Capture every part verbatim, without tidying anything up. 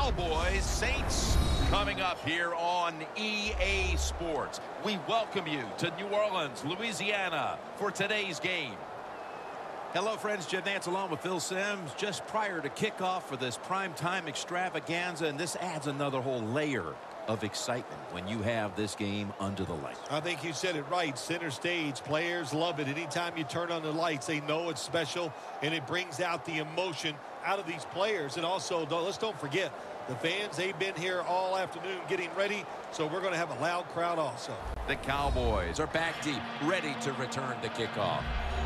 Cowboys Saints coming up here on E A Sports. We welcome you to New Orleans, Louisiana for today's game. Hello, friends. Jim Nantz along with Phil Simms just prior to kickoff for this primetime extravaganza, and this adds another whole layer of excitement when you have this game under the lights. I think you said it right. Center stage. Players love it. Anytime you turn on the lights, they know it's special, and it brings out the emotion out of these players. And also, don't, let's don't forget, the fans, they've been here all afternoon getting ready, so we're going to have a loud crowd also. The Cowboys are back deep, ready to return the kickoff.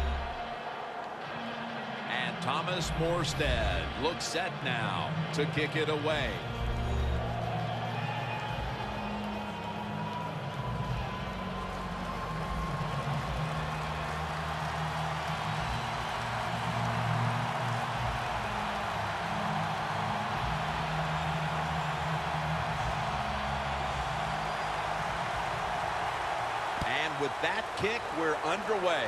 And Thomas Morstead looks set now to kick it away. And with that kick, we're underway.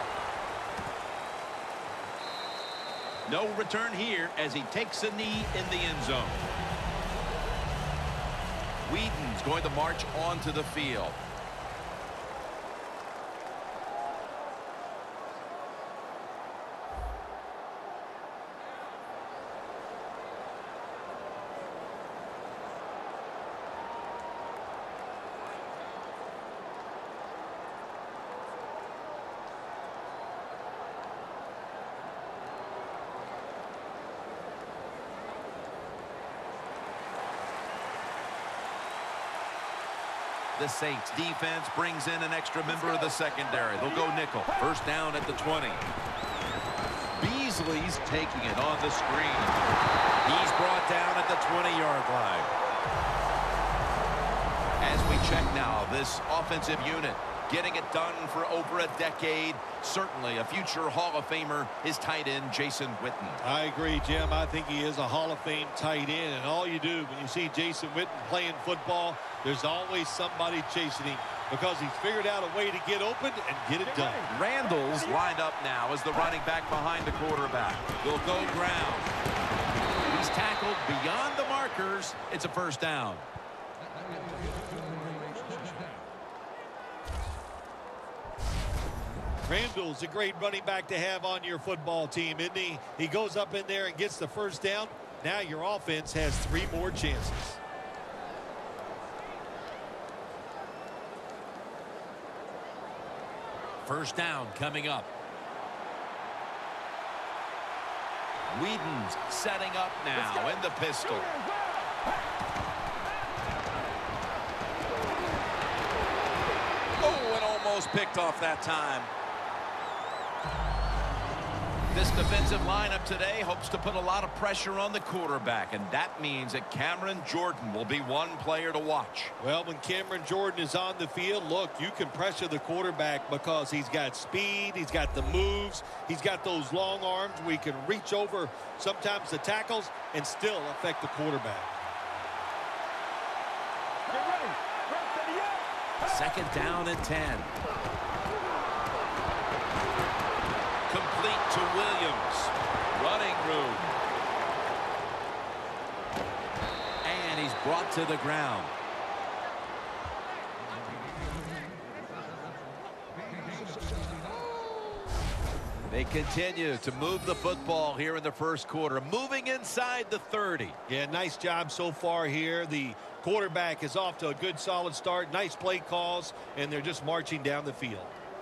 No return here as he takes a knee in the end zone. Whedon's going to march onto the field. The Saints defense brings in an extra member of the secondary. They'll go nickel. First down at the twenty. Beasley's taking it on the screen. He's brought down at the twenty-yard line. As we check now, this offensive unit getting it done for over a decade. Certainly a future Hall of Famer is tight end Jason Witten. I agree, Jim. I think he is a Hall of Fame tight end. And all you do when you see Jason Witten playing football, there's always somebody chasing him because he's figured out a way to get open and get it done. Randall's lined up now as the running back behind the quarterback. Will go ground. He's tackled beyond the markers. It's a first down. Randall's a great running back to have on your football team, isn't he? He goes up in there and gets the first down. Now your offense has three more chances. First down coming up. Whedon's setting up now in the pistol. Oh, and almost picked off that time. This defensive lineup today hopes to put a lot of pressure on the quarterback, and that means that Cameron Jordan will be one player to watch. Well, when Cameron Jordan is on the field, look, you can pressure the quarterback because he's got speed, he's got the moves, he's got those long arms where he can reach over sometimes the tackles and still affect the quarterback. Second down and ten. Complete to Williams. Running room. And he's brought to the ground. They continue to move the football here in the first quarter, moving inside the thirty. Yeah, nice job so far here. The quarterback is off to a good solid start. Nice play calls, and they're just marching down the field.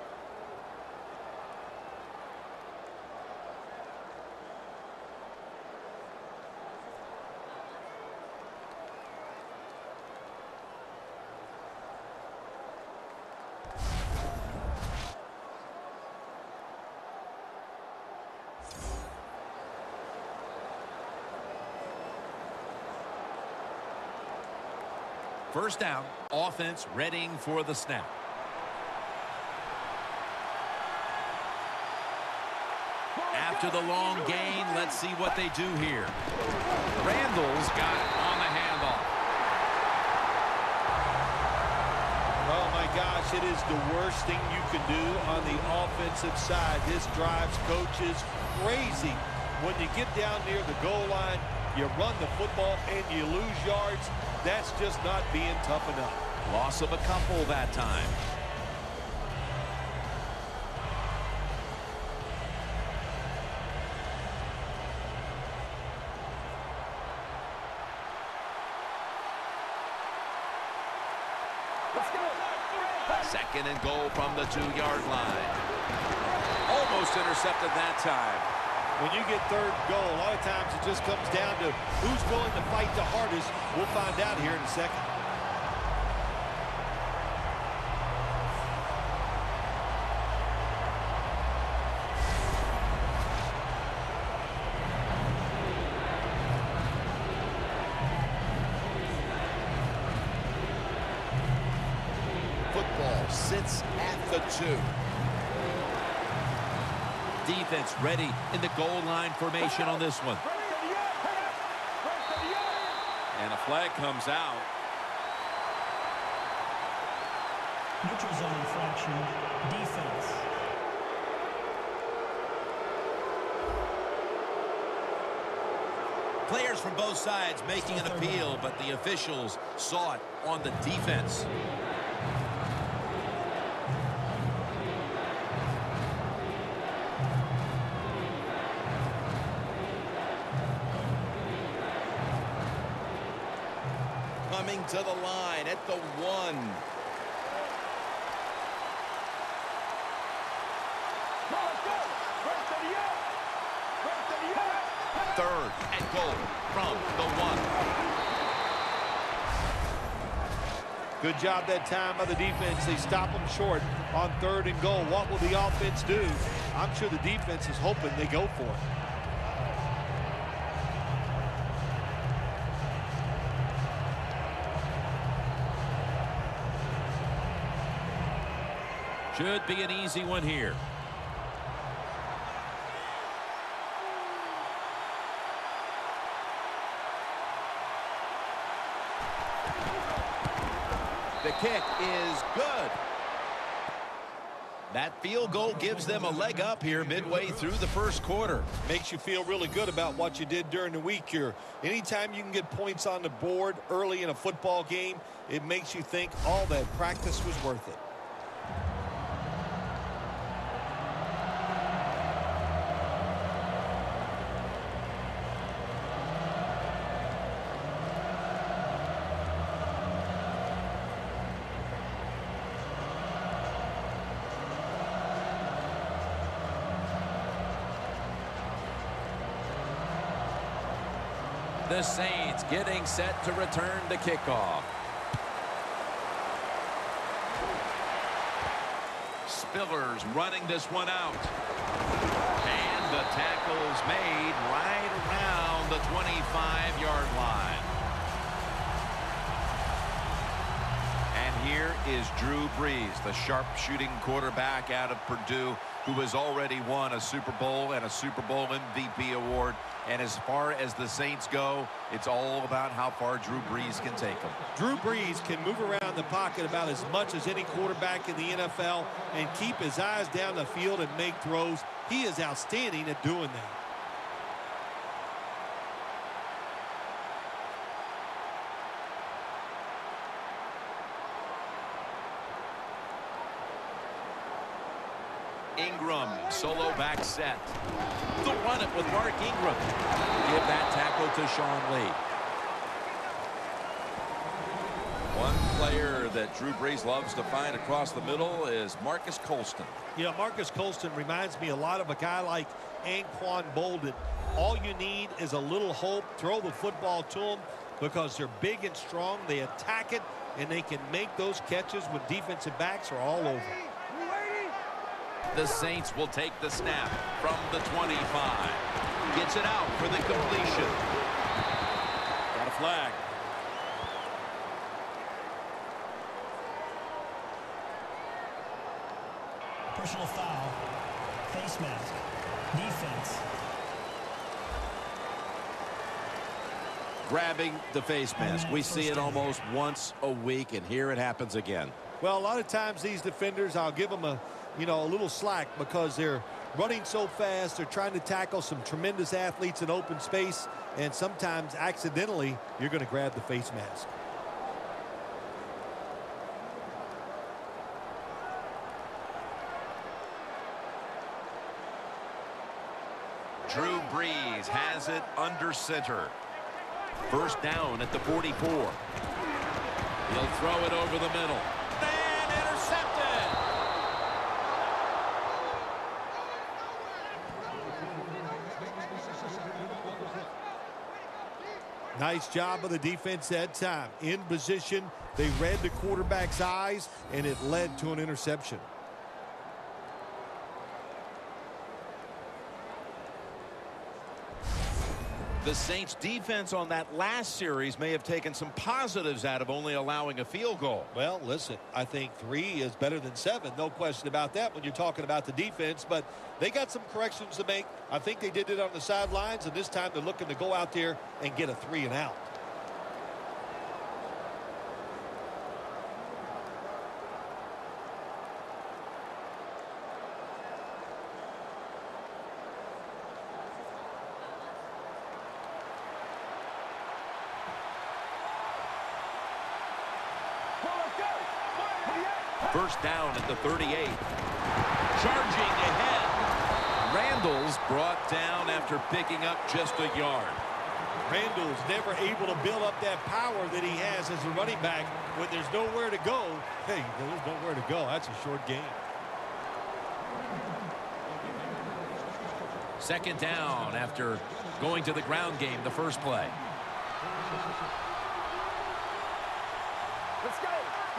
First down, offense readying for the snap. After the long gain, let's see what they do here. Randall's got it on the handoff. Oh, my gosh, it is the worst thing you can do on the offensive side. This drives coaches crazy when you get down near the goal line. you run the football and you lose yards. That's just not being tough enough. Loss of a couple that time. Second and goal from the two-yard line. Almost intercepted that time. When you get third and goal, a lot of times it just comes down to who's willing to fight the hardest. We'll find out here in a second. Football sits at the two. Defense ready in the goal line formation on this one. And a flag comes out. Neutral zone infraction, defense. Players from both sides making an appeal, but the officials saw it on the defense. Coming to the line at the one. Third and goal from the one. Good job that time by the defense. They stop them short on third and goal. What will the offense do? I'm sure the defense is hoping they go for it. Should be an easy one here. The kick is good. That field goal gives them a leg up here midway through the first quarter. Makes you feel really good about what you did during the week here. Anytime you can get points on the board early in a football game, it makes you think all that practice was worth it. The Saints getting set to return the kickoff. Spillers running this one out. And the tackle's made right around the twenty-five-yard line. And here is Drew Brees, the sharpshooting quarterback out of Purdue, who has already won a Super Bowl and a Super Bowl M V P award. And as far as the Saints go, it's all about how far Drew Brees can take them. Drew Brees can move around the pocket about as much as any quarterback in the N F L and keep his eyes down the field and make throws. He is outstanding at doing that. Ingram, solo back set. They'll run it with Mark Ingram. Give that tackle to Sean Lee. One player that Drew Brees loves to find across the middle is Marcus Colston. You know, Marcus Colston reminds me a lot of a guy like Anquan Boldin. All you need is a little hope. Throw the football to them because they're big and strong. They attack it, and they can make those catches when defensive backs are all over. The Saints will take the snap from the twenty-five. Gets it out for the completion. Got a flag. Personal foul. Face mask. Defense. Grabbing the face mask. We see it almost once a week, and here it happens again. Well, a lot of times these defenders, I'll give them a, you know, a little slack because they're running so fast. They're trying to tackle some tremendous athletes in open space, and sometimes accidentally you're going to grab the face mask. Drew Brees has it under center. First down at the forty-four. He'll throw it over the middle. And intercepted. Nice job of the defense that time. In position, they read the quarterback's eyes, and it led to an interception. The Saints defense on that last series may have taken some positives out of only allowing a field goal. Well, listen, I think three is better than seven. No question about that when you're talking about the defense, but they got some corrections to make. I think they did it on the sidelines, and this time they're looking to go out there and get a three and out. First down at the thirty-eight. Charging ahead. Randall's brought down after picking up just a yard. Randall's never able to build up that power that he has as a running back. When there's nowhere to go, hey, there's nowhere to go. That's a short game. Second down after going to the ground game the first play. Let's go.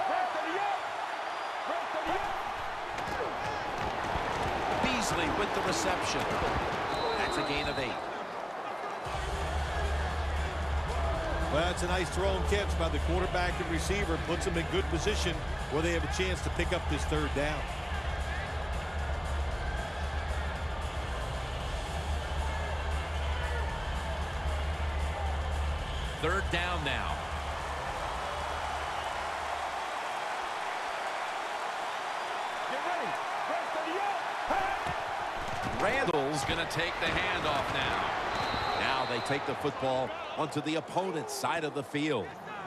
Beasley with the reception. That's a gain of eight. Well, that's a nice throw and catch by the quarterback and receiver. Puts them in good position where they have a chance to pick up this third down. Third down now. Randall's going to take the handoff now. Now they take the football onto the opponent's side of the field.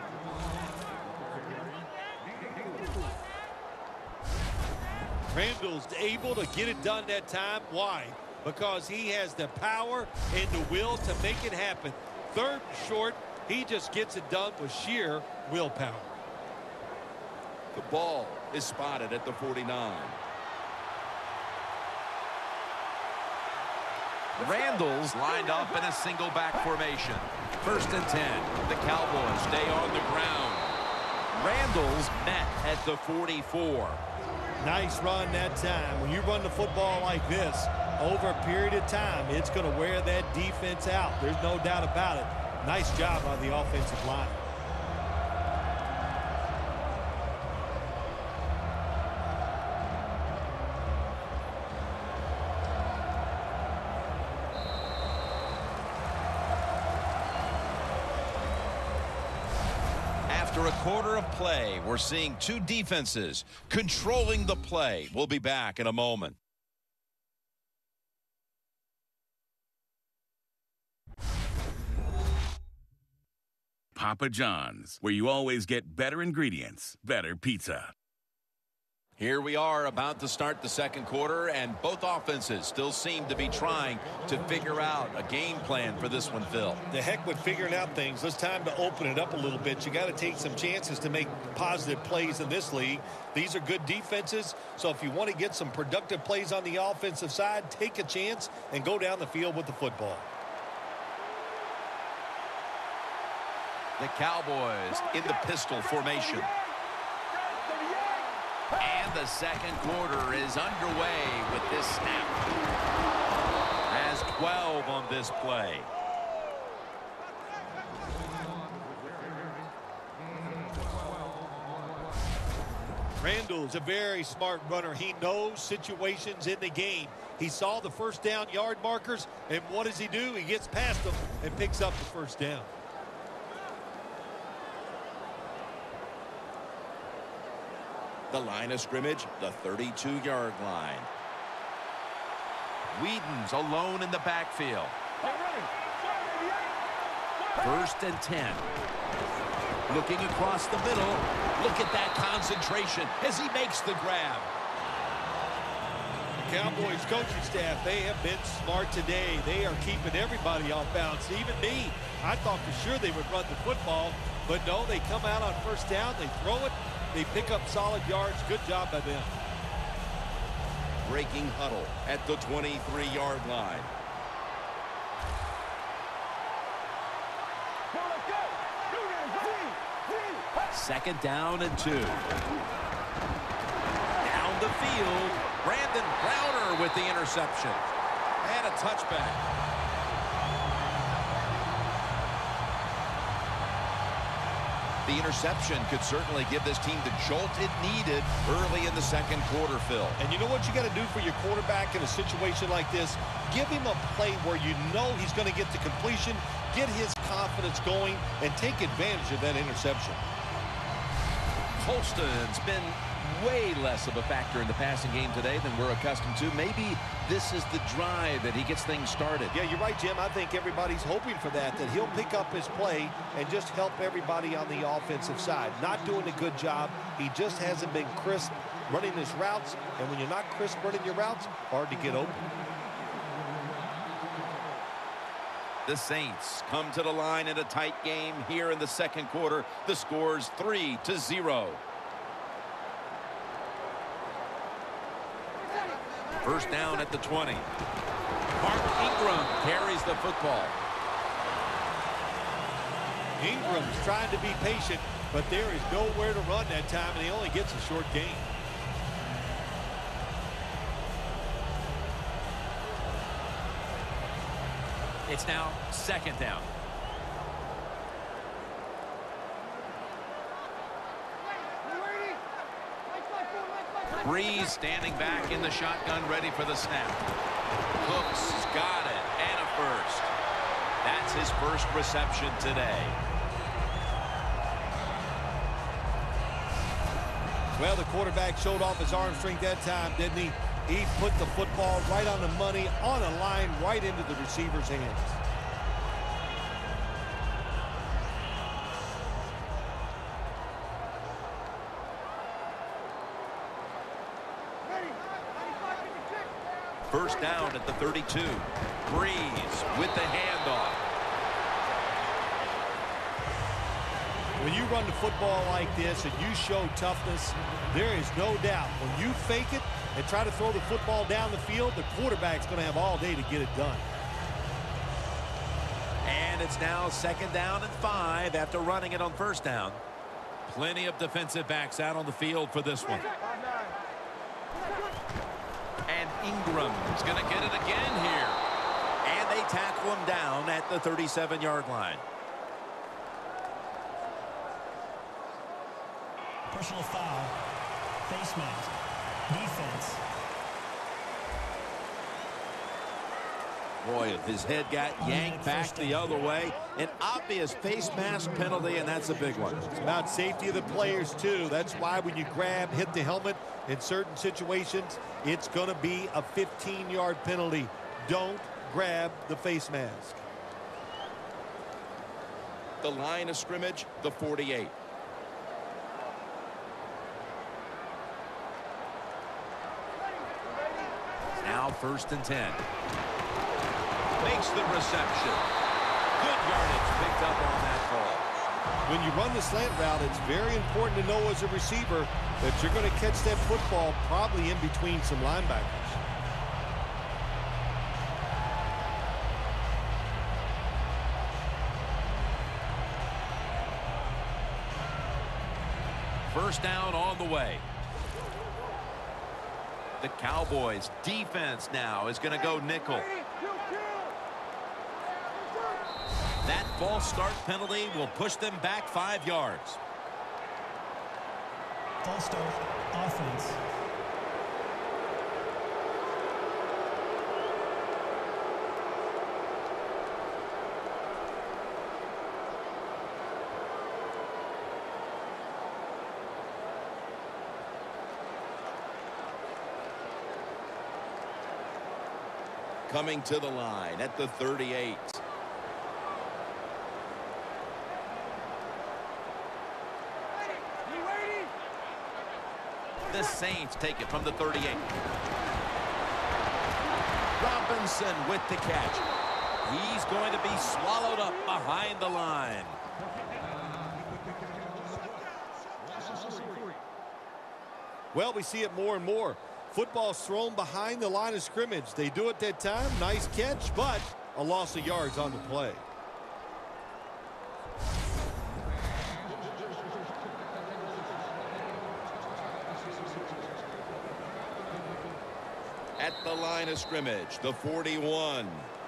Randall's able to get it done that time. Why? Because he has the power and the will to make it happen. Third and short, he just gets it done with sheer willpower. The ball is spotted at the forty-nine. Randall's lined up in a single back formation. First and ten. The Cowboys stay on the ground. Randall's met at the forty-four. Nice run that time. When you run the football like this, over a period of time, it's going to wear that defense out. There's no doubt about it. Nice job on the offensive line. After a quarter of play, we're seeing two defenses controlling the play. We'll be back in a moment. Papa John's, where you always get better ingredients, better pizza. Here we are about to start the second quarter, and both offenses still seem to be trying to figure out a game plan for this one, Phil. The heck with figuring out things. It's time to open it up a little bit. You got to take some chances to make positive plays in this league. These are good defenses, so if you want to get some productive plays on the offensive side, take a chance and go down the field with the football. The Cowboys in the pistol formation. And the second quarter is underway with this snap. Has twelve on this play. Randall's a very smart runner. He knows situations in the game. He saw the first down yard markers, and what does he do? He gets past them and picks up the first down. The line of scrimmage, the thirty-two yard line. Whedon's alone in the backfield. First and ten. Looking across the middle. Look at that concentration as he makes the grab. Cowboys coaching staff, they have been smart today. They are keeping everybody off bounds. Even me, I thought for sure they would run the football, but no, they come out on first down, they throw it, they pick up solid yards. Good job by them. Breaking huddle at the twenty-three yard line. Second down and two. Down the field. Brandon Browner with the interception. And a touchback. The interception could certainly give this team the jolt it needed early in the second quarter, Phil. And you know what you got to do for your quarterback in a situation like this? Give him a play where you know he's going to get to completion, get his confidence going, and take advantage of that interception. Colston's been way less of a factor in the passing game today than we're accustomed to. Maybe this is the drive that he gets things started. Yeah, you're right, Jim. I think everybody's hoping for that, that he'll pick up his play and just help everybody on the offensive side. Not doing a good job. He just hasn't been crisp running his routes, and when you're not crisp running your routes, hard to get open. The Saints come to the line in a tight game here in the second quarter. The score's three to zero. First down at the twenty. Mark Ingram carries the football. Ingram's trying to be patient, but there is nowhere to run that time, and he only gets a short gain. It's now second down. Breeze standing back in the shotgun, ready for the snap. Cooks has got it, and a first. That's his first reception today. Well, the quarterback showed off his arm strength that time, didn't he? He put the football right on the money, on a line, right into the receiver's hands. First down at the thirty-two. Breeze with the handoff. When you run the football like this and you show toughness, there is no doubt when you fake it and try to throw the football down the field, the quarterback's going to have all day to get it done. And it's now second down and five after running it on first down. Plenty of defensive backs out on the field for this one. And Ingram's going to get it again here. And they tackle him down at the thirty-seven yard line. Personal foul. Face mask. Defense. Boy, if his head got yanked back the other way, an obvious face mask penalty, and that's a big one. It's about safety of the players, too. That's why when you grab, hit the helmet in certain situations, it's going to be a fifteen yard penalty. Don't grab the face mask. The line of scrimmage, the forty-eight. Now first and ten. Makes the reception. Good yardage picked up on that ball. When you run the slant route, it's very important to know as a receiver that you're going to catch that football probably in between some linebackers. First down on the way. The Cowboys defense now is going to go nickel. That false start penalty will push them back five yards. False start. Offense. coming to the line at the thirty-eight. The Saints take it from the thirty-eight. Robinson with the catch. He's going to be swallowed up behind the line. Well, we see it more and more. Football's thrown behind the line of scrimmage. They do it that time. Nice catch, but a loss of yards on the play. At the line of scrimmage, the forty-one.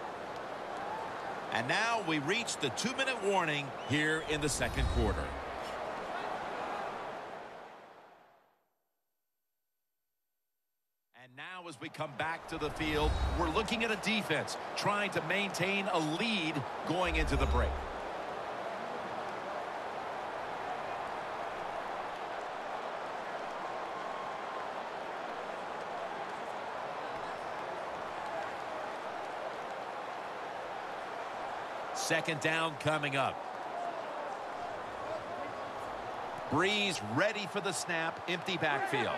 And now we reach the two-minute warning here in the second quarter. And now as we come back to the field, we're looking at a defense trying to maintain a lead going into the break. Second down coming up. Breeze ready for the snap. Empty backfield.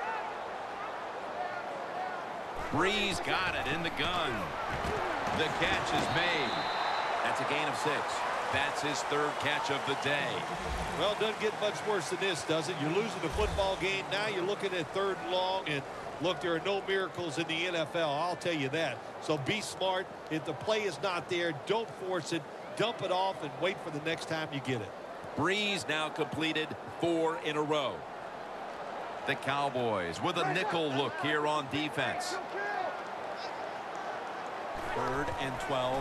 Breeze got it in the gun. The catch is made. That's a gain of six. That's his third catch of the day. Well, it doesn't get much worse than this, does it? You're losing the football game. Now you're looking at third and long. And look, there are no miracles in the N F L. I'll tell you that. So be smart. If the play is not there, don't force it. Dump it off and wait for the next time you get it. Breeze now completed four in a row. The Cowboys with a nickel look here on defense. Third and twelve.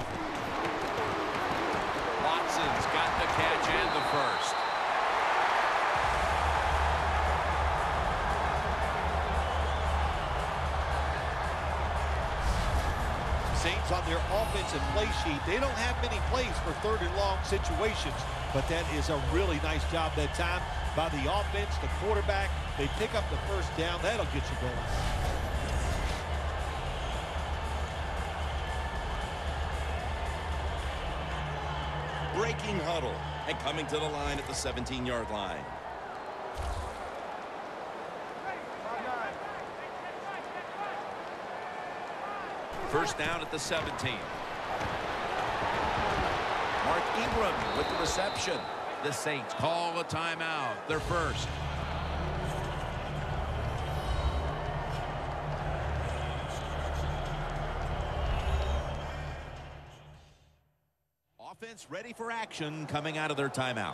Watson's got the catch and the first. Saints on their offensive play sheet, they don't have many plays for third and long situations, but that is a really nice job that time by the offense, the quarterback. They pick up the first down. That'll get you going. Breaking huddle and coming to the line at the seventeen-yard line. First down at the seventeen. Mark Ingram with the reception. The Saints call a timeout. Their first. Offense ready for action coming out of their timeout.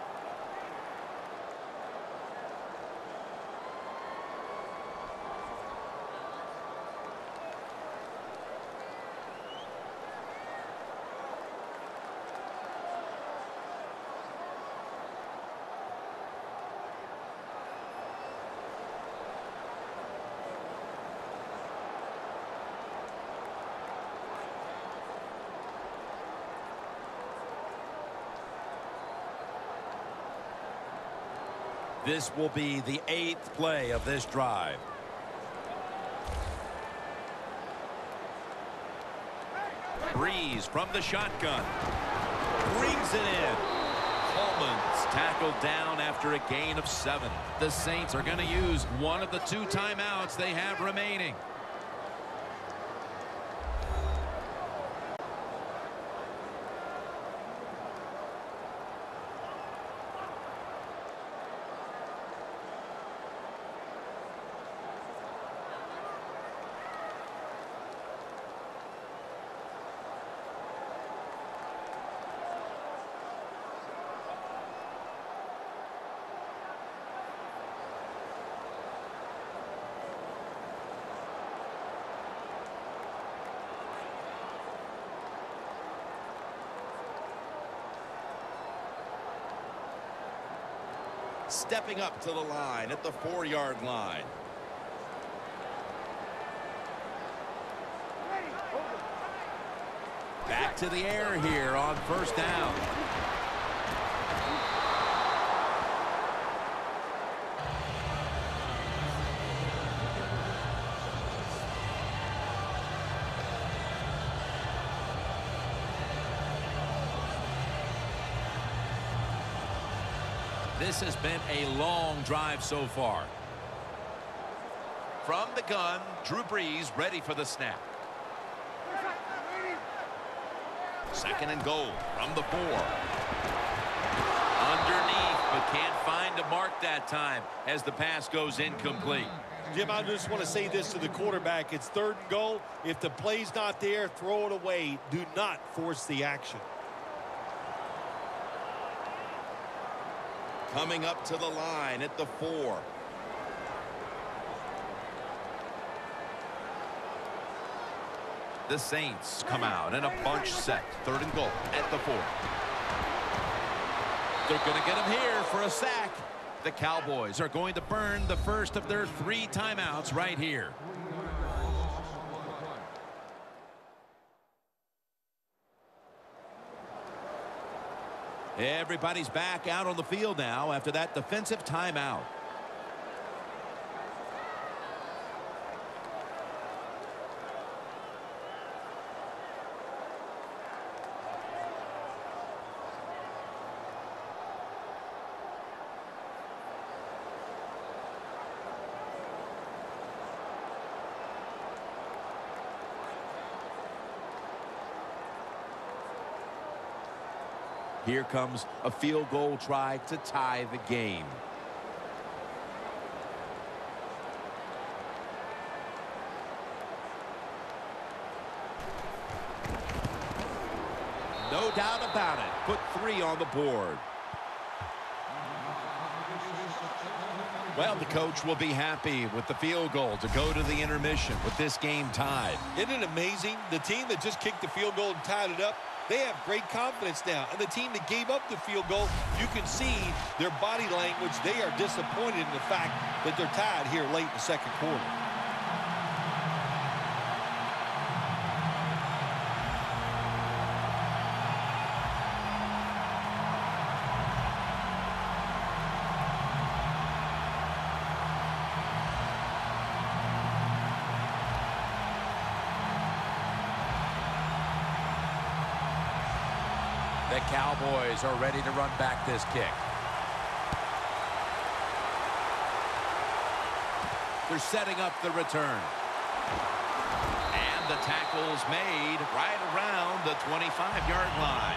This will be the eighth play of this drive. Breeze from the shotgun. Brings it in. Coleman's tackled down after a gain of seven. The Saints are going to use one of the two timeouts they have remaining. Stepping up to the line at the four-yard line. Back to the air here on first down. This has been a long drive so far. From the gun, Drew Brees ready for the snap. Second and goal from the four. Underneath, but can't find a mark that time as the pass goes incomplete. Jim, I just want to say this to the quarterback. It's third and goal. If the play's not there, throw it away. Do not force the action. Coming up to the line at the four. The Saints come out in a bunch set. Third and goal at the four. They're going to get him here for a sack. The Cowboys are going to burn the first of their three timeouts right here. Everybody's back out on the field now after that defensive timeout. Here comes a field goal try to tie the game. No doubt about it. Put three on the board. Well, the coach will be happy with the field goal to go to the intermission with this game tied. Isn't it amazing? The team that just kicked the field goal and tied it up, they have great confidence now. And the team that gave up the field goal, you can see their body language. They are disappointed in the fact that they're tied here late in the second quarter. The Cowboys are ready to run back this kick. They're setting up the return. And the tackle's made right around the twenty-five yard line.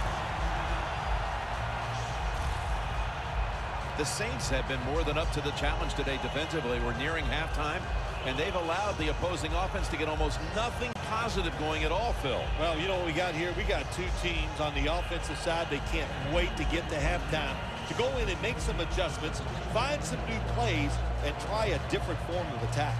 The Saints have been more than up to the challenge today defensively. We're nearing halftime, and they've allowed the opposing offense to get almost nothing positive going at all, Phil. Well, you know what we got here? We got two teams on the offensive side. They can't wait to get to halftime to go in and make some adjustments, find some new plays, and try a different form of attack.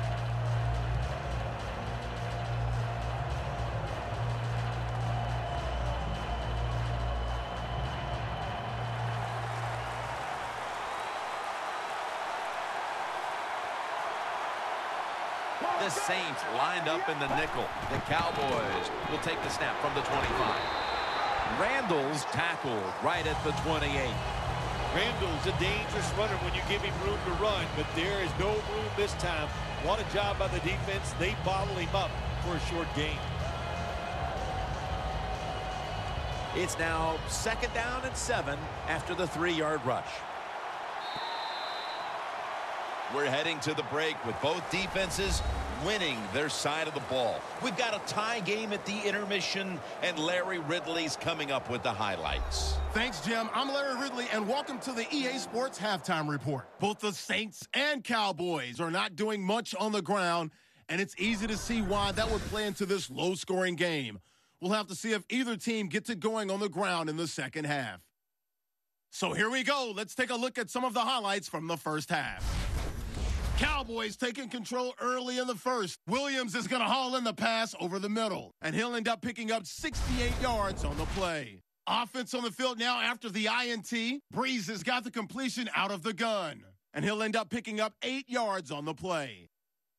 The Saints lined up in the nickel. The Cowboys will take the snap from the twenty-five. Randall's tackled right at the twenty-eight. Randall's a dangerous runner when you give him room to run, but there is no room this time. What a job by the defense. They bottle him up for a short gain. It's now second down and seven after the three yard rush. We're heading to the break with both defenses winning their side of the ball. We've got a tie game at the intermission, and Larry Ridley's coming up with the highlights. Thanks, Jim. I'm Larry Ridley, and welcome to the E A Sports Halftime Report. Both the Saints and Cowboys are not doing much on the ground, and it's easy to see why that would play into this low-scoring game. We'll have to see if either team gets it going on the ground in the second half. So here we go. Let's take a look at some of the highlights from the first half. Cowboys taking control early in the first. Williams is going to haul in the pass over the middle, and he'll end up picking up sixty-eight yards on the play. Offense on the field now after the I N T. Brees has got the completion out of the gun, and he'll end up picking up eight yards on the play.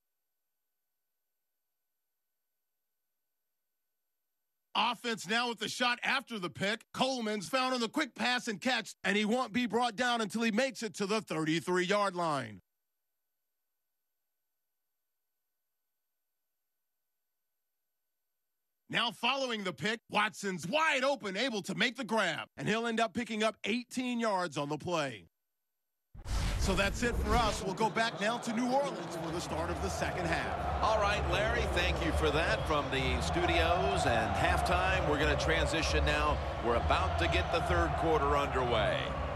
Offense now with the shot after the pick. Coleman's found on the quick pass and catch, and he won't be brought down until he makes it to the thirty-three yard line. Now following the pick, Watson's wide open, able to make the grab, and he'll end up picking up eighteen yards on the play. So that's it for us. We'll go back now to New Orleans for the start of the second half. All right, Larry, thank you for that from the studios. And halftime, we're going to transition now. We're about to get the third quarter underway.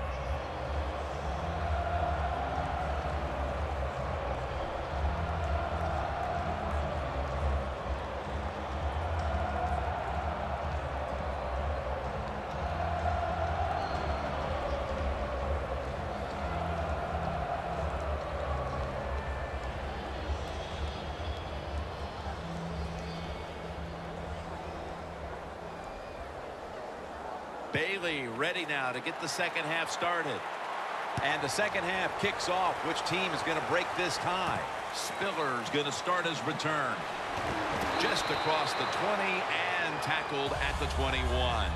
Bailey ready now to get the second half started. And the second half kicks off. Which team is going to break this tie? Spiller's going to start his return. Just across the twenty and tackled at the twenty-one.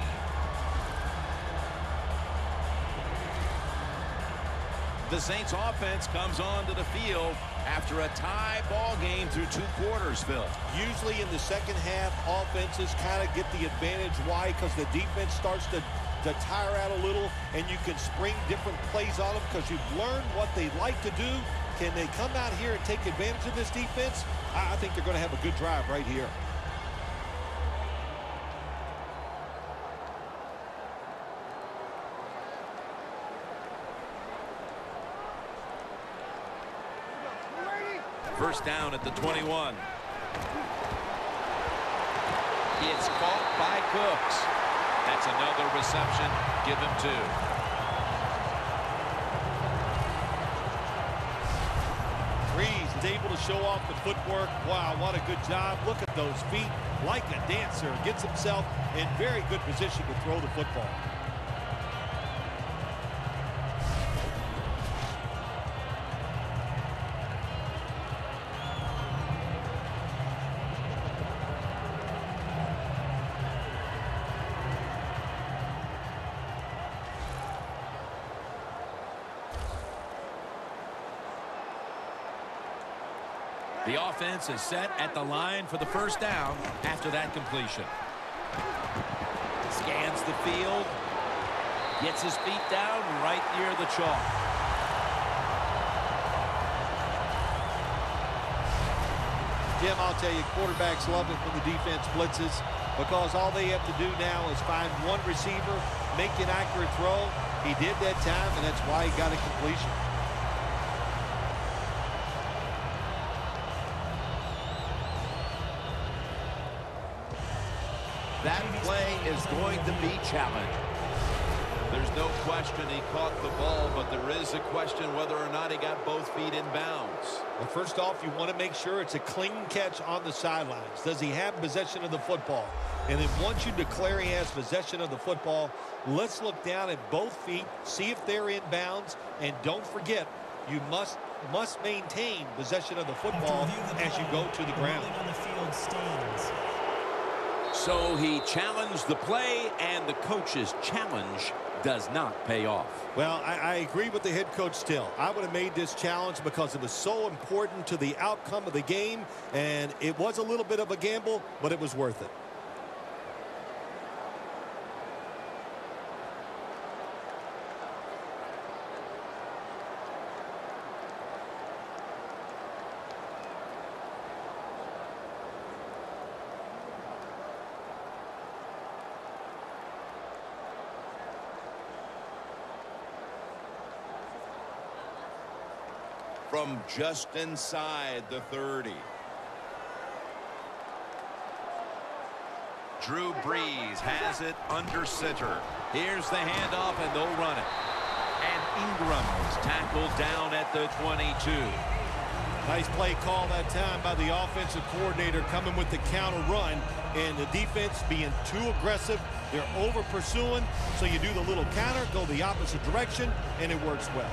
The Saints offense comes onto the field after a tie ball game through two quarters, Phil. Usually in the second half, offenses kind of get the advantage. Why? Because the defense starts to, to tire out a little, and you can spring different plays on them because you've learned what they like to do. Can they come out here and take advantage of this defense? I, I think they're going to have a good drive right here. First down at the twenty-one. It's caught by Cooks. That's another reception. Give him two. Breeze is able to show off the footwork. Wow, what a good job. Look at those feet. Like a dancer. Gets himself in very good position to throw the football. The offense is set at the line for the first down after that completion. Scans the field. Gets his feet down right near the chalk. Jim, I'll tell you, quarterbacks love it when the defense blitzes because all they have to do now is find one receiver, make an accurate throw. He did that time, and that's why he got a completion. That play is going to be challenged. There's no question he caught the ball, but there is a question whether or not he got both feet in bounds. Well, first off, you want to make sure it's a clean catch on the sidelines. Does he have possession of the football? And then once you declare he has possession of the football, let's look down at both feet, see if they're in bounds, and don't forget, you must must maintain possession of the football the as you go to the ground. On the field stands. So he challenged the play, and the coach's challenge does not pay off. Well, I, I agree with the head coach still. I would have made this challenge because it was so important to the outcome of the game, and it was a little bit of a gamble, but it was worth it. From just inside the thirty. Drew Brees has it under center. Here's the handoff, and they'll run it. And Ingram is tackled down at the twenty-two. Nice play call that time by the offensive coordinator coming with the counter run, and the defense being too aggressive. They're over pursuing, so you do the little counter, go the opposite direction, and it works well.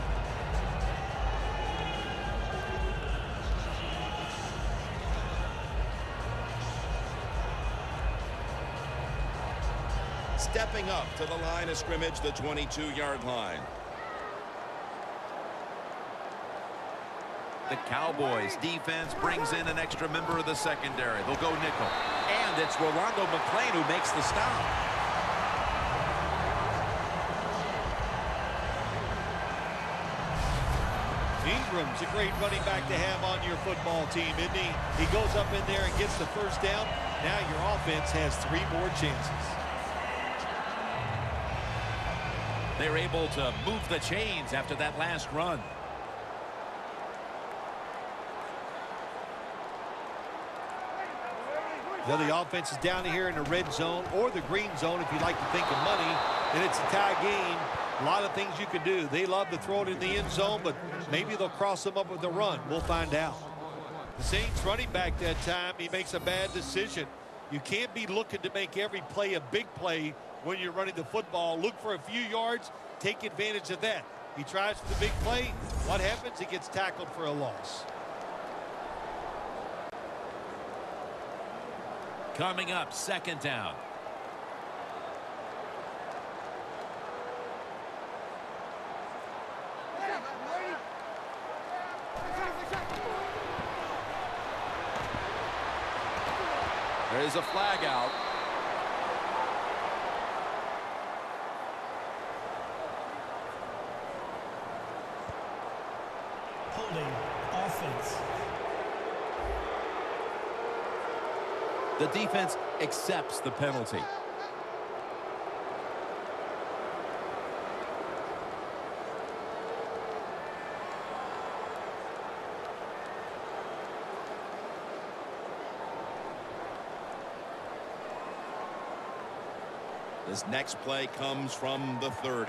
Stepping up to the line of scrimmage, the twenty-two yard line. The Cowboys defense brings in an extra member of the secondary. They'll go nickel. And it's Rolando McClain who makes the stop. Ingram's a great running back to have on your football team, isn't he? He goes up in there and gets the first down. Now your offense has three more chances. They're able to move the chains after that last run. Well, the offense is down here in the red zone or the green zone if you like to think of money, and it's a tie game. A lot of things you can do. They love to throw it in the end zone, but maybe they'll cross them up with a run. We'll find out. The Saints running back that time, he makes a bad decision. You can't be looking to make every play a big play when you're running the football. Look for a few yards, take advantage of that. He tries for the big play. What happens? He gets tackled for a loss. Coming up, second down. There's a flag out. Holding offense. The defense accepts the penalty. This next play comes from the thirty.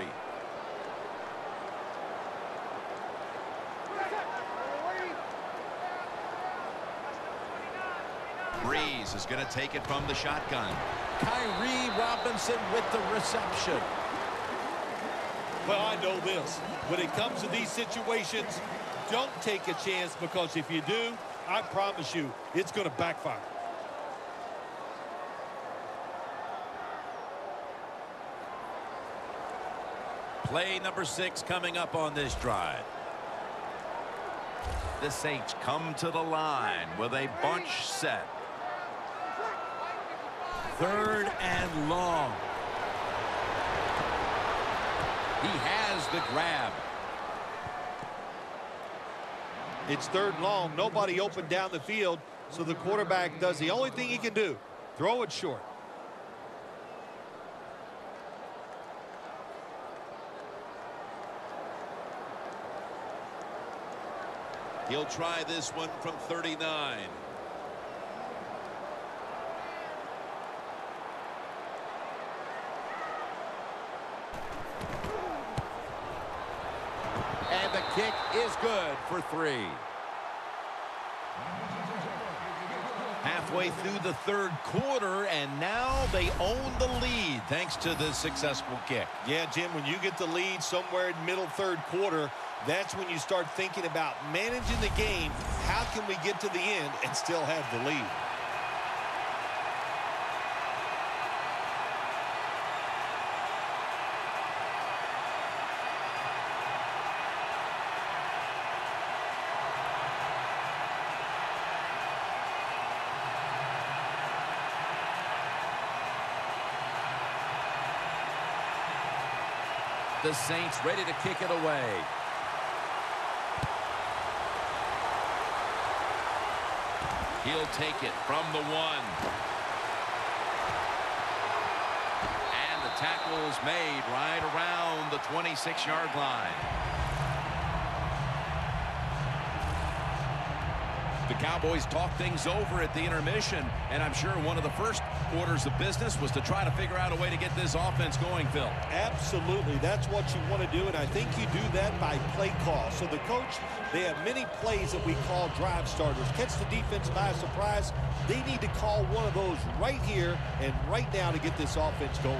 Breeze is going to take it from the shotgun. Kyrie Robinson with the reception. Well, I know this. When it comes to these situations, don't take a chance, because if you do, I promise you, it's going to backfire. Play number six coming up on this drive. The Saints come to the line with a bunch set. Third and long. He has the grab. It's third and long. Nobody open down the field, so the quarterback does the only thing he can do. Throw it short. He'll try this one from thirty-nine. And the kick is good for three. Halfway through the third quarter, and now they own the lead thanks to this successful kick. Yeah, Jim, when you get the lead somewhere in middle third quarter, that's when you start thinking about managing the game. How can we get to the end and still have the lead? The Saints ready to kick it away. He'll take it from the one. And the tackle is made right around the twenty-six yard line. The Cowboys talk things over at the intermission, and I'm sure one of the first orders of business was to try to figure out a way to get this offense going, Phil. Absolutely. That's what you want to do, and I think you do that by play call. So the coach, they have many plays that we call drive starters. Catch the defense by surprise. They need to call one of those right here and right now to get this offense going.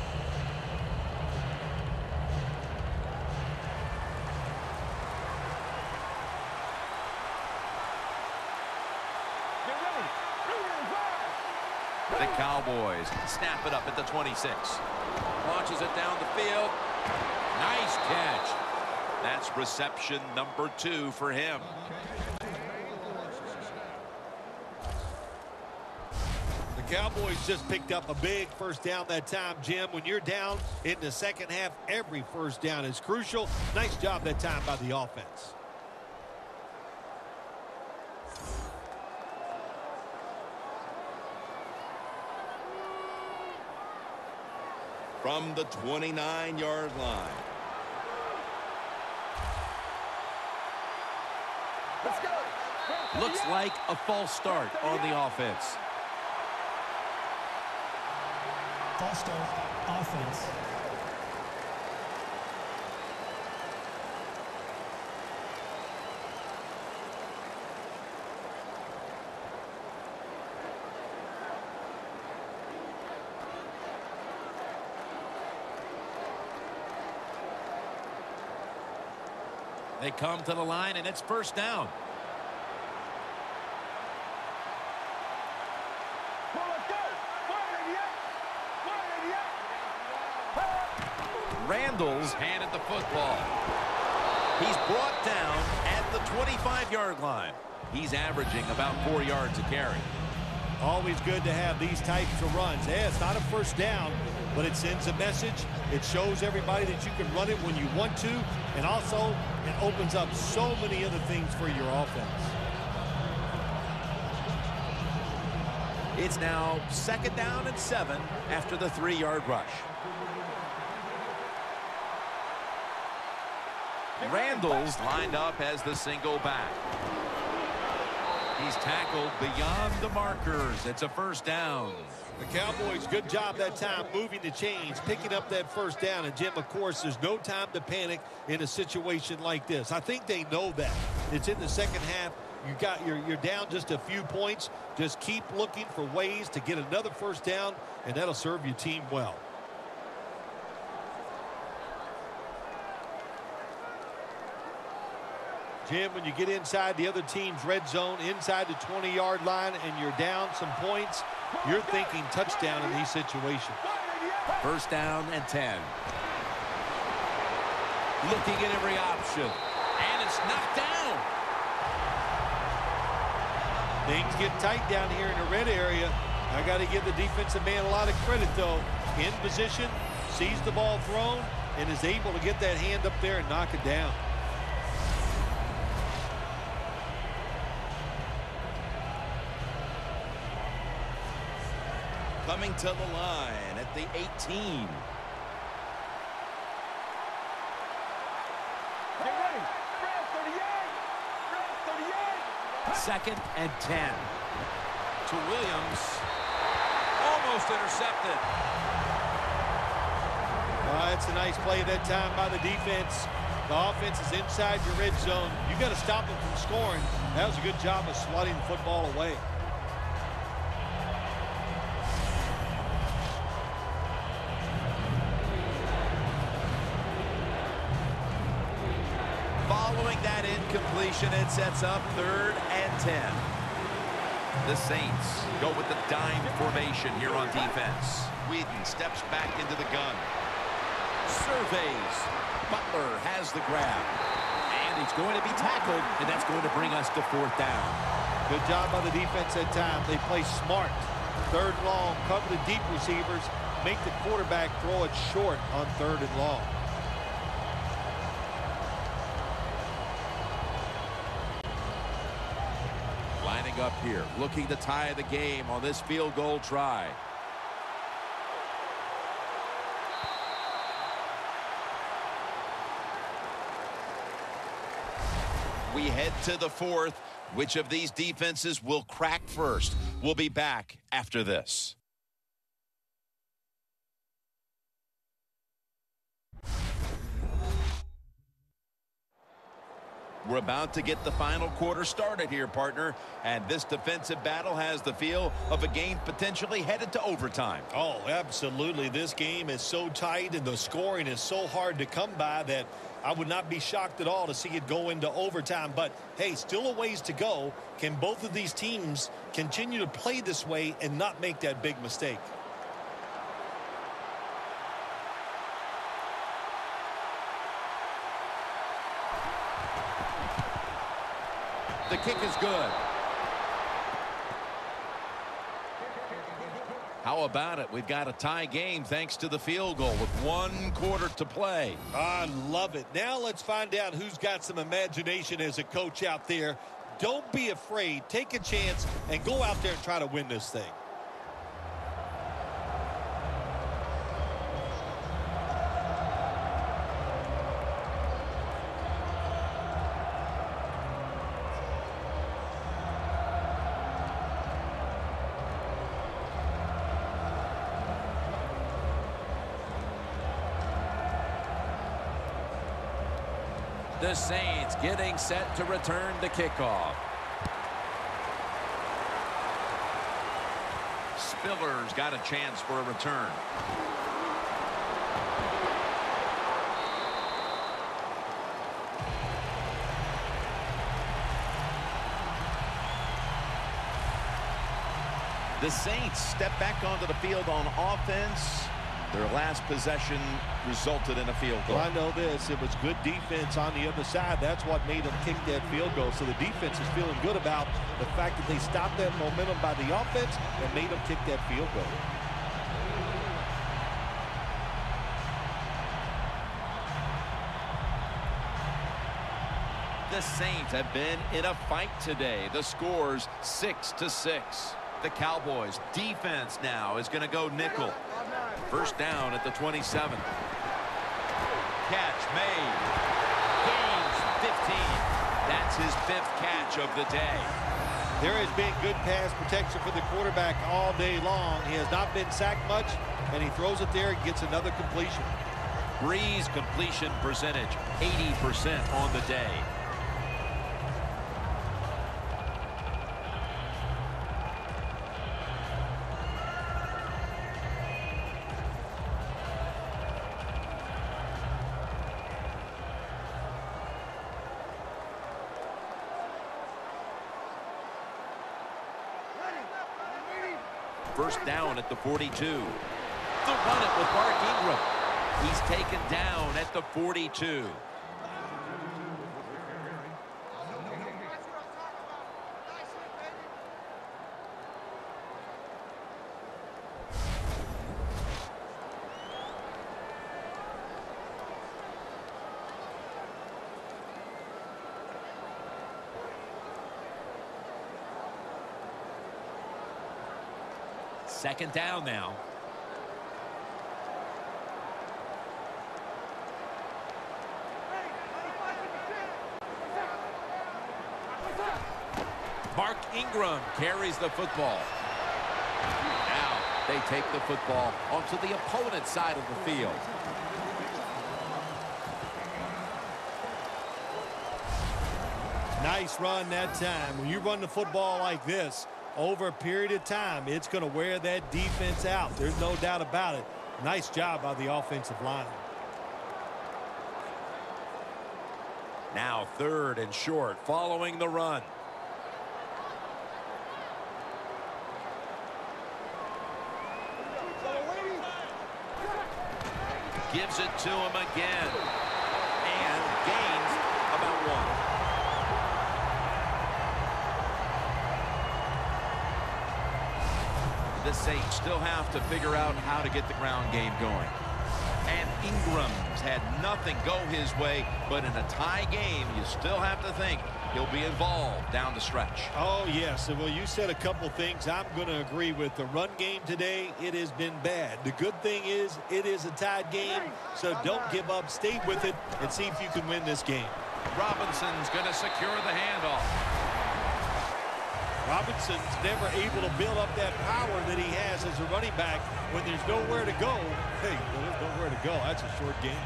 The Cowboys snap it up at the twenty-six. Launches it down the field. Nice catch. That's reception number two for him. The Cowboys just picked up a big first down that time, Jim. When you're down in the second half, every first down is crucial. Nice job that time by the offense. from the twenty-nine yard line. Let's go. Looks like a false start on the offense. False start, offense. They come to the line, and it's first down. Randall's handed the football. He's brought down at the twenty-five yard line. He's averaging about four yards a carry. Always good to have these types of runs. Yeah, it's not a first down, but it sends a message. It shows everybody that you can run it when you want to, and also it opens up so many other things for your offense. It's now second down and seven after the three yard rush. Randall's lined up as the single back. He's tackled beyond the markers. It's a first down. The Cowboys, good job that time moving the chains, picking up that first down. And, Jim, of course, there's no time to panic in a situation like this. I think they know that. It's in the second half. You got, you're, you're down just a few points. Just keep looking for ways to get another first down, and that'll serve your team well. Jim, when you get inside the other team's red zone, inside the twenty yard line, and you're down some points, you're thinking touchdown in these situations. First down and ten. Looking at every option. And it's knocked down. Things get tight down here in the red area. I got to give the defensive man a lot of credit, though. In position, sees the ball thrown, and is able to get that hand up there and knock it down. Coming to the line at the eighteen. Second and ten. To Williams. Almost intercepted. Uh, it's a nice play that time by the defense. The offense is inside your red zone. You got to stop them from scoring. That was a good job of swatting the football away. Following that incompletion, it sets up third and ten. The Saints go with the dime formation here on defense. Whedon steps back into the gun. Surveys. Butler has the grab. And he's going to be tackled, and that's going to bring us to fourth down. Good job by the defense that time. They play smart. Third and long, cover the deep receivers, make the quarterback throw it short on third and long. Lining up here, looking to tie the game on this field goal try. We head to the fourth. Which of these defenses will crack first? We'll be back after this. We're about to get the final quarter started here, partner. And this defensive battle has the feel of a game potentially headed to overtime. Oh, absolutely. This game is so tight and the scoring is so hard to come by that I would not be shocked at all to see it go into overtime. But, hey, still a ways to go. Can both of these teams continue to play this way and not make that big mistake? The kick is good. How about it? We've got a tie game thanks to the field goal with one quarter to play. I love it. Now let's find out who's got some imagination as a coach out there. Don't be afraid. Take a chance and go out there and try to win this thing. The Saints getting set to return the kickoff. Spiller's got a chance for a return. The Saints step back onto the field on offense. Their last possession resulted in a field goal. Well, I know this. It was good defense on the other side. That's what made them kick that field goal. So the defense is feeling good about the fact that they stopped that momentum by the offense and made them kick that field goal. The Saints have been in a fight today. The score's six to six. The Cowboys defense now is going to go nickel. First down at the twenty-seven. Catch made. Gains fifteen. That's his fifth catch of the day. There has been good pass protection for the quarterback all day long. He has not been sacked much, and he throws it there and gets another completion. Breeze completion percentage eighty percent on the day. First down at the forty-two. They'll run it with Mark Ingram. He's taken down at the forty-two. Second down now. Mark Ingram carries the football. Now they take the football onto the opponent's side of the field. Nice run that time. When you run the football like this, over a period of time, it's going to wear that defense out. There's no doubt about it. Nice job by the offensive line. Now third and short following the run. Gives it to him again. And gains about one. The Saints still have to figure out how to get the ground game going. And Ingram's had nothing go his way, but in a tie game, you still have to think he'll be involved down the stretch. Oh, yes. And well, you said a couple things I'm going to agree with. The run game today, it has been bad. The good thing is it is a tied game, so don't give up. Stay with it and see if you can win this game. Robinson's going to secure the handoff. Robinson's never able to build up that power that he has as a running back when there's nowhere to go. Hey, there's nowhere to go. That's a short game.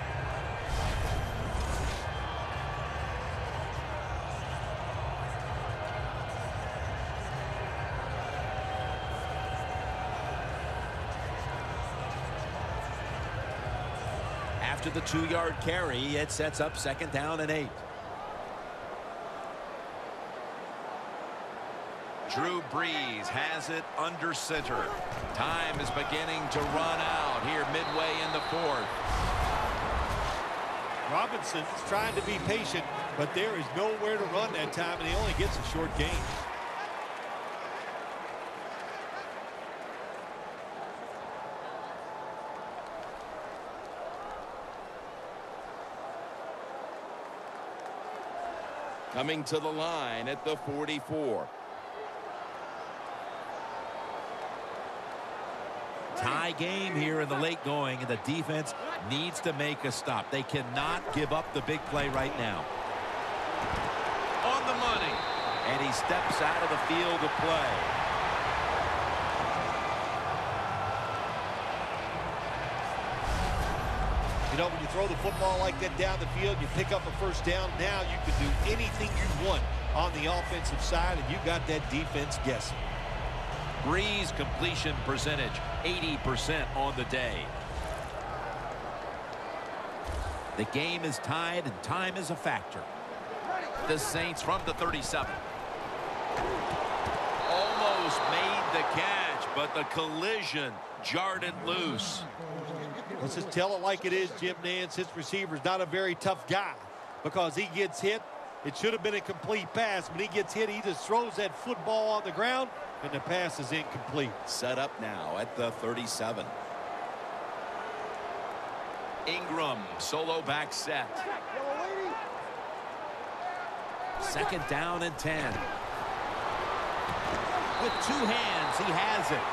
After the two-yard carry, it sets up second down and eight. Drew Brees has it under center. Time is beginning to run out here midway in the fourth. Robinson's trying to be patient, but there is nowhere to run that time, and he only gets a short gain. Coming to the line at the forty-four. Tie game here in the late going, and the defense needs to make a stop. They cannot give up the big play right now. On the money. And he steps out of the field of play. You know, when you throw the football like that down the field, you pick up a first down, now you can do anything you want on the offensive side, and you got that defense guessing. Breeze completion percentage, eighty percent on the day. The game is tied, and time is a factor. The Saints from the thirty-seven. Almost made the catch, but the collision jarred it loose. Let's just tell it like it is, Jim Nance. His receiver's not a very tough guy because he gets hit. It should have been a complete pass. When he gets hit, he just throws that football on the ground, and the pass is incomplete. Set up now at the thirty-seven. Ingram, solo back set. Second down and ten. With two hands, he has it.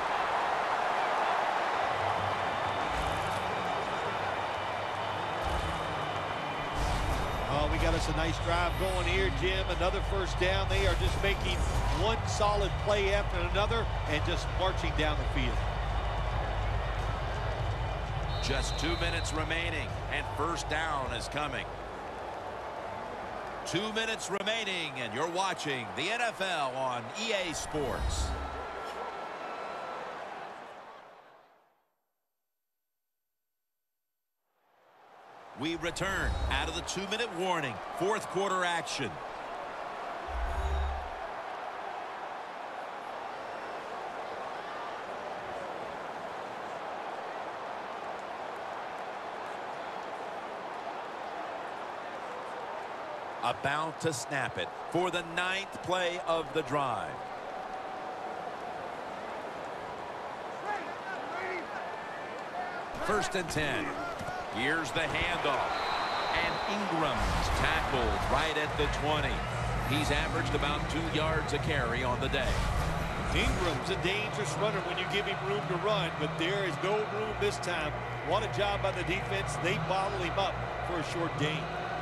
Oh, we got us a nice drive going here, Jim. Another first down. They are just making one solid play after another and just marching down the field. Just two minutes remaining, and first down is coming. Two minutes remaining, and you're watching the N F L on E A Sports. We return out of the two-minute warning. Fourth quarter action. About to snap it for the ninth play of the drive. First and ten. Here's the handoff. And Ingram's tackled right at the twenty. He's averaged about two yards a carry on the day. Ingram's a dangerous runner when you give him room to run, but there is no room this time. What a job by the defense. They bottle him up for a short gain.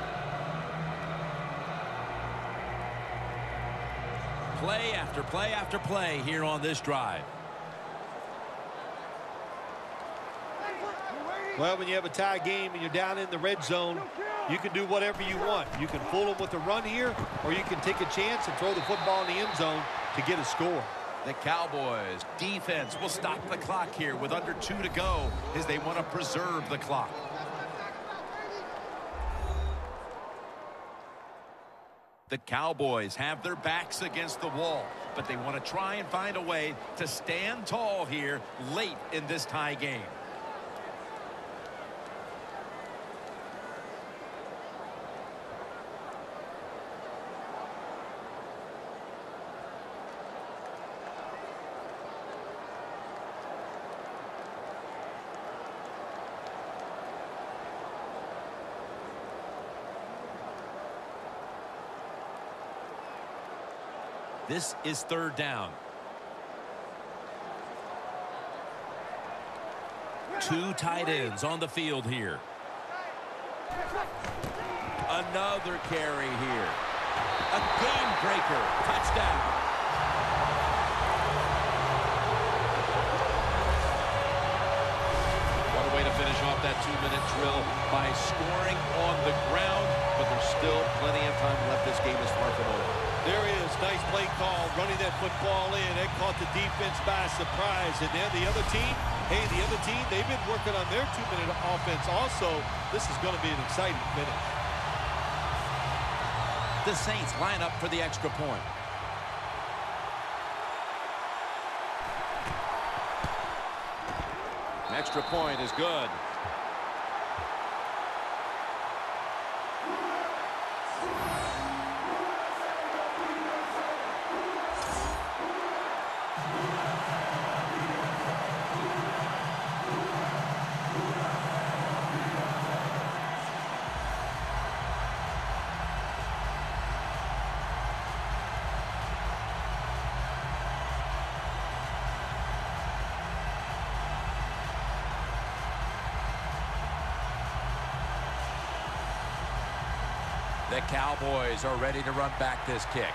Play after play after play here on this drive. Well, when you have a tie game and you're down in the red zone, you can do whatever you want. You can fool them with a run here, or you can take a chance and throw the football in the end zone to get a score. The Cowboys defense will stop the clock here with under two to go as they want to preserve the clock. The Cowboys have their backs against the wall, but they want to try and find a way to stand tall here late in this tie game. This is third down. Two tight ends on the field here. Another carry here. A game breaker. Touchdown. What a way to finish off that two-minute drill by scoring on the ground, but there's still plenty of time left. This game is far from over. There is. Nice play call, running that football in. That caught the defense by surprise. And then the other team, hey, the other team, they've been working on their two-minute offense also. This is going to be an exciting finish. The Saints line up for the extra point. Extra point is good. The Cowboys are ready to run back this kick.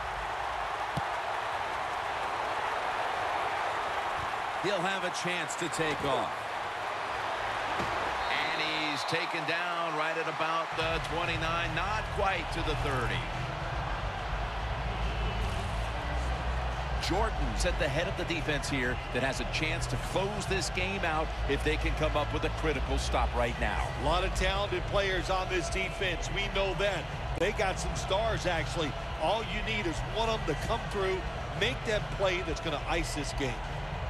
He'll have a chance to take off. And he's He's taken down right at about the twenty-nine, not quite to the thirty. Jordan's at the head of the defense here that has a chance to close this game out if they can come up with a critical stop right now. A lot of talented players on this defense. We know that. They got some stars, actually. All you need is one of them to come through, make that play that's going to ice this game.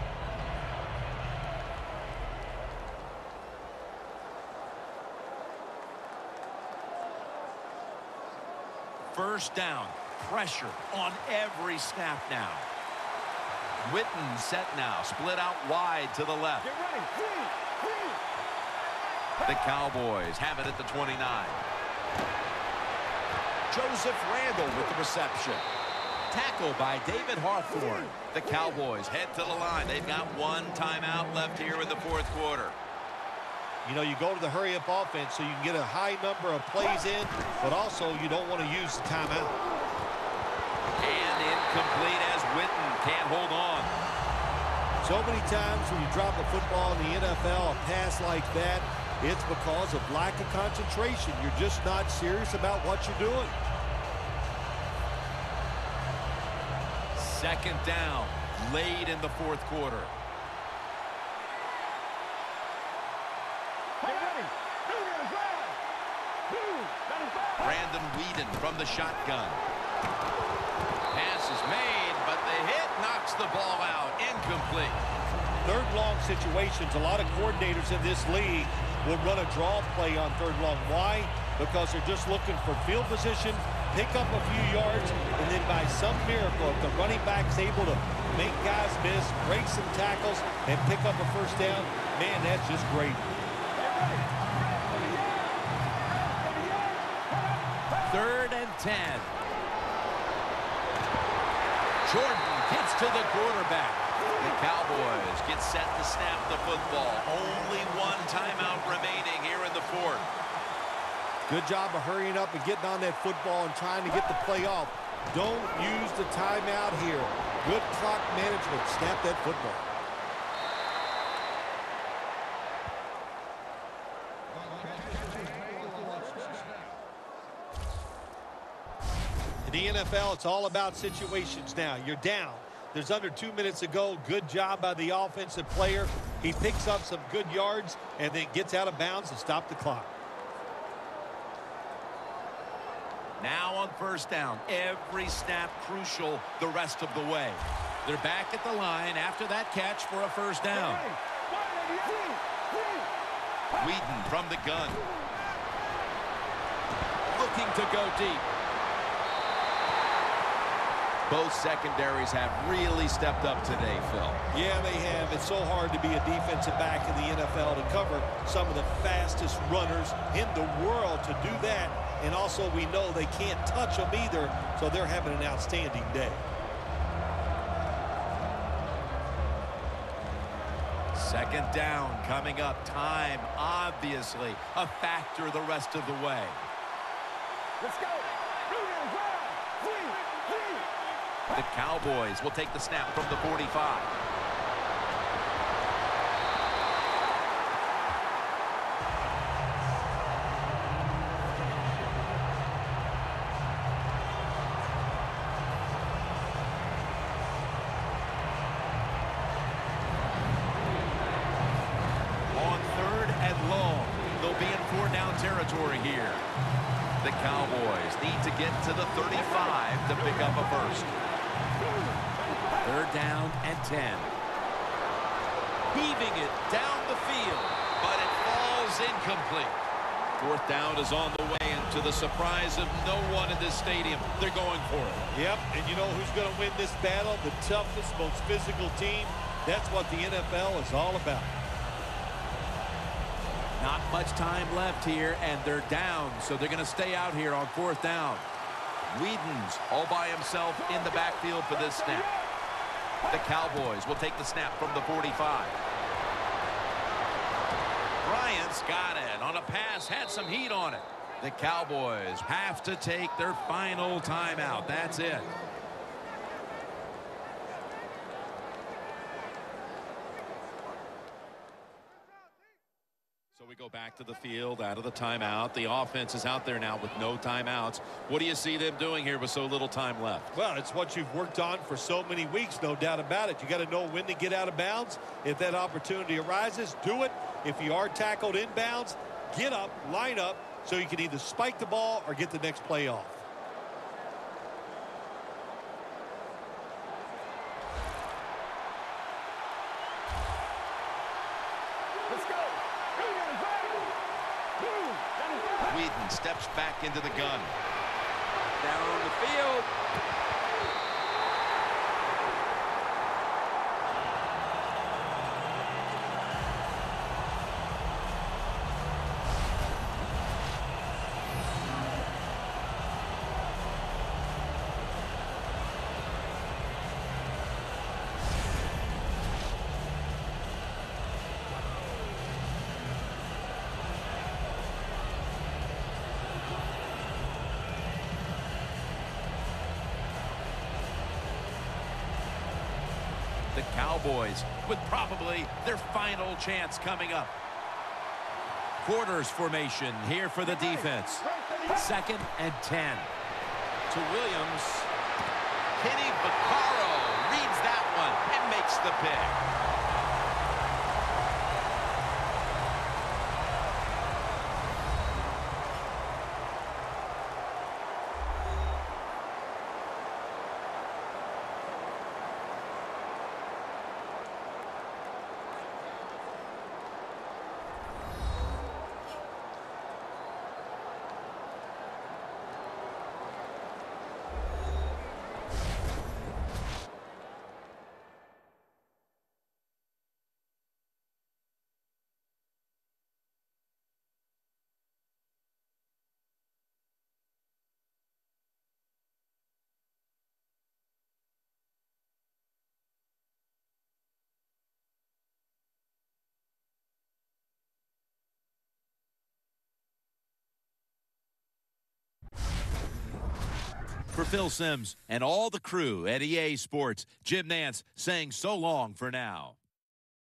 First down. Pressure on every snap now. Witten set now. Split out wide to the left. Get ready. Three, three. The Cowboys have it at the twenty-nine. Joseph Randle with the reception. Tackle by David Hawthorne. The Cowboys head to the line. They've got one timeout left here in the fourth quarter. You know, you go to the hurry-up offense so you can get a high number of plays in, but also you don't want to use the timeout. And incomplete as Witten can't hold on. So many times when you drop a football in the N F L, a pass like that, it's because of lack of concentration. You're just not serious about what you're doing. Second down, late in the fourth quarter. Brandon Weeden from the shotgun. Pass is made, but the hit knocks the ball out. Incomplete. Third long situations, a lot of coordinators in this league will run a draw play on third long. Why? Because they're just looking for field position, pick up a few yards, and then by some miracle, if the running back's able to make guys miss, break some tackles, and pick up a first down, man, that's just great. Third and ten. Jordan gets to the quarterback. The Cowboys get set to snap the football. Only one timeout remaining here in the fourth. Good job of hurrying up and getting on that football and trying to get the play off. Don't use the timeout here. Good clock management. Snap that football. In the N F L, it's all about situations now. You're down. There's under two minutes to go. Good job by the offensive player. He picks up some good yards and then gets out of bounds to stop the clock. Now on first down, every snap crucial the rest of the way. They're back at the line after that catch for a first down. Weeden from the gun. Looking to go deep. Both secondaries have really stepped up today, Phil. Yeah, they have. It's so hard to be a defensive back in the N F L to cover some of the fastest runners in the world to do that. And also we know they can't touch them either, so they're having an outstanding day. Second down coming up. Time, obviously, a factor the rest of the way. Let's go. The Cowboys will take the snap from the forty-five. On third and long, they'll be in four-down territory here. The Cowboys need to get to the thirty-five to pick up a first. Third down and ten. Heaving it down the field, but it falls incomplete. Fourth down is on the way, and to the surprise of no one in this stadium, they're going for it. Yep, and you know who's going to win this battle? The toughest, most physical team. That's what the N F L is all about. Not much time left here, and they're down, so they're going to stay out here on fourth down. Weeden's all by himself in the backfield for this snap. The Cowboys will take the snap from the forty-five. Bryant's got it on a pass, had some heat on it. The Cowboys have to take their final timeout. That's it. So we go back to the field, out of the timeout. The offense is out there now with no timeouts. What do you see them doing here with so little time left? Well, it's what you've worked on for so many weeks, no doubt about it. You got to know when to get out of bounds. If that opportunity arises, do it. If you are tackled inbounds, get up, line up, so you can either spike the ball or get the next play off. Whedon steps back into the gun. Down on the field. The Cowboys with probably their final chance coming up. Quarters formation here for the defense. Second and ten. To Williams. Kenny Vaccaro reads that one and makes the pick. For Phil Simms and all the crew at E A Sports, Jim Nantz saying so long for now.